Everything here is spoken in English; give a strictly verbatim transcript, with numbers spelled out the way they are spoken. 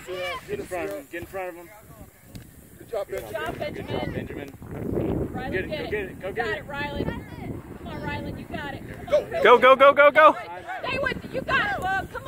Get in front of him. Get in front of him. Good job, Benjamin. Good job, Benjamin. Good job, Benjamin. Rylan, Get it, get go it. get it, go You get got it. it, Rylan. Come on, Rylan, you got it. Go. Go, go, go, go, go. Stay with it. You got it, bub. Come